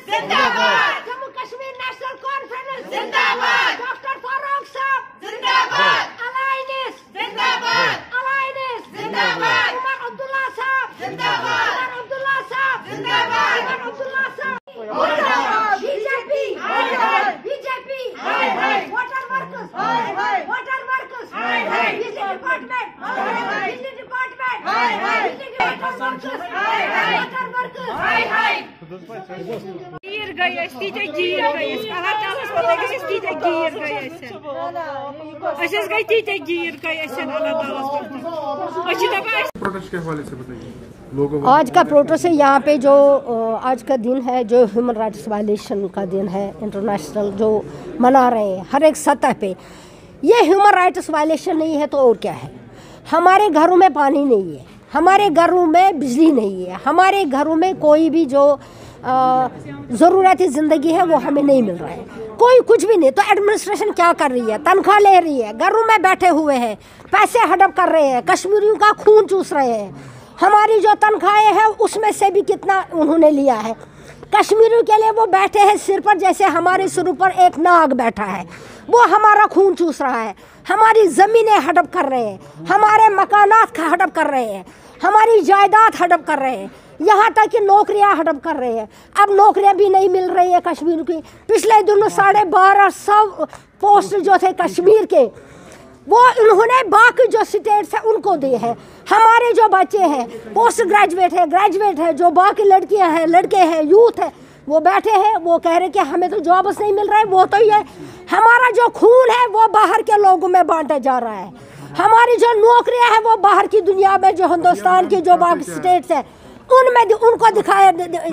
जिंदाबाद, Jammu Kashmir national conference जिंदाबाद, doctor Farooq साहब जिंदाबाद, अलायंस जिंदाबाद, अलायंस जिंदाबाद, उमर अब्दुल्ला साहब जिंदाबाद, उमर अब्दुल्ला साहब जिंदाबाद, उमर अब्दुल्ला साहब जिंदाबाद, बीजेपी बीजेपी वाटर वर्कर्स बिजली डिपार्टमेंट बिजली डिपार्टमेंट वाटर वर्कर्स गिर गई तीजे गिर गई अल्लाह ताला पता कि तीजे गिर गई गई तीजे गिर गई अल्लाह ताला प्रोटेस्ट के हवाले से बताइए लोगों आज का प्रोटेस्ट है यहाँ पे जो आज का दिन है जो ह्यूमन राइट्स वायलेशन का दिन है इंटरनेशनल जो मना रहे हैं हर एक सतह पे। ये ह्यूमन राइट्स वायलेशन नहीं है तो और क्या है। हमारे घरों में पानी नहीं है, हमारे घरों में बिजली नहीं है, हमारे घरों में कोई भी जो ज़रूरती ज़िंदगी है वो हमें नहीं मिल रहा है, कोई कुछ भी नहीं। तो एडमिनिस्ट्रेशन क्या कर रही है, तनख्वाह ले रही है, घरों में बैठे हुए हैं, पैसे हड़प कर रहे हैं, कश्मीरियों का खून चूस रहे हैं। हमारी जो तनख्वाहें हैं उसमें से भी कितना उन्होंने लिया है। कश्मीरियों के लिए वो बैठे हैं सिर पर जैसे हमारे सिर पर एक नाग बैठा है, वो हमारा खून चूस रहा है, हमारी ज़मीनें हड़प कर रहे हैं, हमारे मकानात हड़प कर रहे हैं, हमारी जायदाद हड़प कर रहे हैं, यहाँ तक कि नौकरियाँ हड़प कर रहे हैं। अब नौकरियाँ भी नहीं मिल रही है कश्मीर की। पिछले दिनों 1250 पोस्ट जो थे कश्मीर के वो उन्होंने बाकी जो स्टेट्स है उनको दिए हैं। हमारे जो बच्चे हैं पोस्ट ग्रेजुएट है, ग्रेजुएट है, जो बाकी लड़कियां हैं, लड़के हैं, यूथ है, वो बैठे हैं, वो कह रहे कि हमें तो जॉब्स नहीं मिल रहा है। वो तो ये हमारा जो खून है वो बाहर के लोगों में बांटा जा रहा है। हमारी जो नौकरियां हैं वो बाहर की दुनिया में जो हिंदुस्तान की जो बाकी स्टेट्स है उनमें उनको दिखाया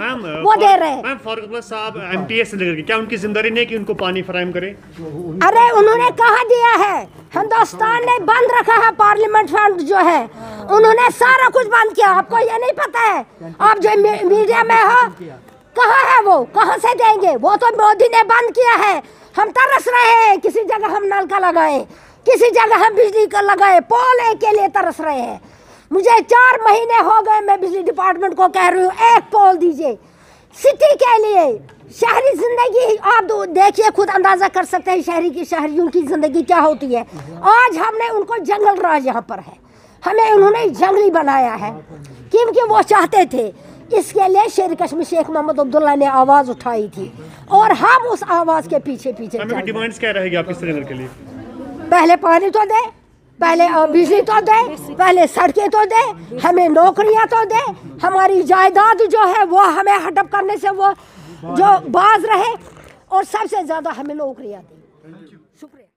वो दे रहे हैं। मैम फारूक साहब MTS लेकर क्या उनकी जिम्मेदारी नहीं कि उनको पानी फराहम करे? अरे उन्होंने कहा दिया है, हिंदुस्तान ने बंद रखा है पार्लियामेंट फंड जो है, उन्होंने सारा कुछ बंद किया। आपको ये नहीं पता है? आप जो मीडिया में हो कहाँ है वो, कहाँ से देंगे? वो तो मोदी ने बंद किया है। हम तरस रहे हैं, किसी जगह हम नल का लगाए, किसी जगह हम बिजली का लगाए, पोल के लिए तरस रहे हैं। मुझे 4 महीने हो गए, मैं बिजली डिपार्टमेंट को कह रही हूँ एक पोल दीजिए सिटी के लिए। शहरी ज़िंदगी आप देखिए, खुद अंदाज़ा कर सकते हैं शहरियों की ज़िंदगी क्या होती है। आज हमने उनको जंगल राज यहाँ पर है, हमें उन्होंने जंगली बनाया है क्योंकि वो चाहते थे। इसके लिए शेर कश्मीर शेख मोहम्मद अब्दुल्ला ने आवाज़ उठाई थी और हम उस आवाज़ के पीछे डिमांड्स क्या रहेगी आपकी श्रीनगर के लिए? पहले पानी तो दे, पहले बिजली तो दे, पहले सड़कें तो दे, हमें नौकरियां तो दे, हमारी जायदाद जो है वो हमें हड़प करने से वो जो बाज रहे और सबसे ज़्यादा हमें नौकरियां दे। शुक्रिया।